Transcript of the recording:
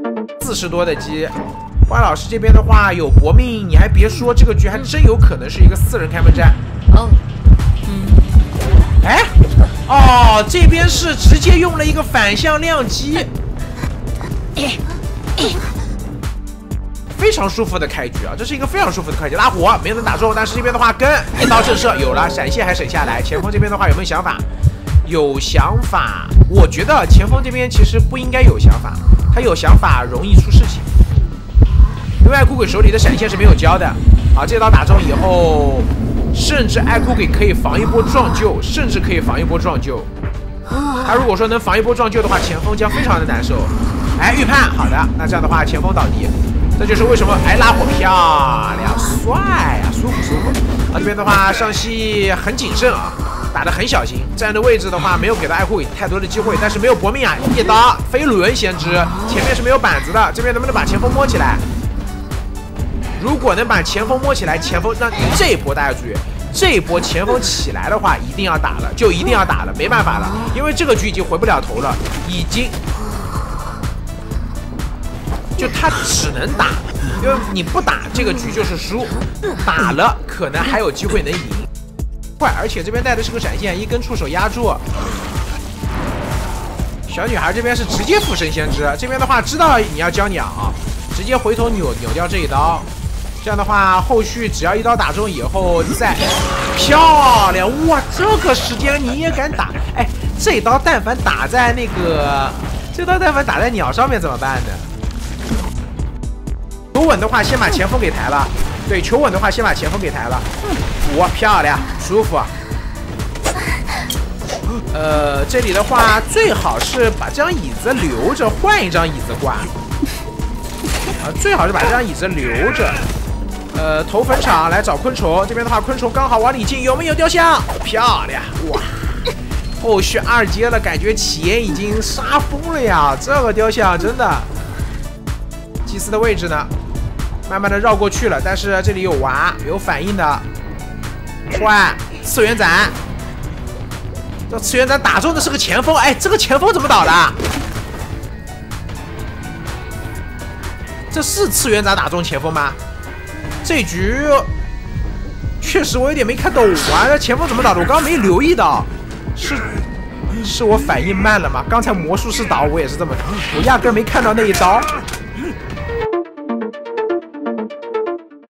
40多的鸡。花老师这边的话有搏命，你还别说，这个局还真有可能是一个4人开门战。 哦， 哎，哦，这边是直接用了一个反向亮机。非常舒服的开局啊，这是一个非常舒服的开局。拉火没有能打中，但是这边的话跟一刀震慑有了，闪现还省下来。前锋这边的话有没有想法？有想法，我觉得前锋这边其实不应该有想法，他有想法容易出事情。因为爱哭鬼手里的闪现是没有交的啊，这刀打中以后，甚至爱哭鬼可以防一波撞救，甚至可以防一波撞救。他如果说能防一波撞救的话，前锋将非常的难受。哎，预判好的，那这样的话前锋倒地，这就是为什么哎拉火漂亮，帅啊，舒服舒服。啊，这边的话上戏很谨慎啊，打得很小心，站的位置的话没有给到爱哭鬼太多的机会，但是没有搏命啊，一刀飞轮先知，前面是没有板子的，这边能不能把前锋摸起来？如果能把前锋摸起来，前锋那这一波大家注意，这一波前锋起来的话，一定要打了，就一定要打了，没办法了，因为这个局已经回不了头了，已经，就他只能打，因为你不打这个局就是输，打了可能还有机会能赢。快，而且这边带的是个闪现，一根触手压住。小女孩这边是直接附身先知，这边的话知道你要交鸟，直接回头扭掉这一刀。这样的话，后续只要一刀打中以后再漂亮哇！这个时间你也敢打？哎，这刀但凡打在那个，这刀但凡打在鸟上面怎么办呢？求稳的话，先把前锋给抬了。对，求稳的话，先把前锋给抬了。哇，漂亮，舒服。这里的话最好是把这张椅子留着，换一张椅子挂。最好是把这张椅子留着。投坟场来找昆虫，这边的话昆虫刚好往里进，有没有雕像？漂亮哇！后续2阶了，感觉起源已经杀疯了呀！这个雕像真的，祭司的位置呢，慢慢的绕过去了，但是这里有娃，有反应的，换次元斩，这次元斩打中的是个前锋，哎，这个前锋怎么倒的？这是次元斩打中前锋吗？这局确实我有点没看懂啊，这前锋怎么倒的？我刚刚没留意到，是我反应慢了吗？刚才魔术师倒我也是这么，我压根没看到那一刀。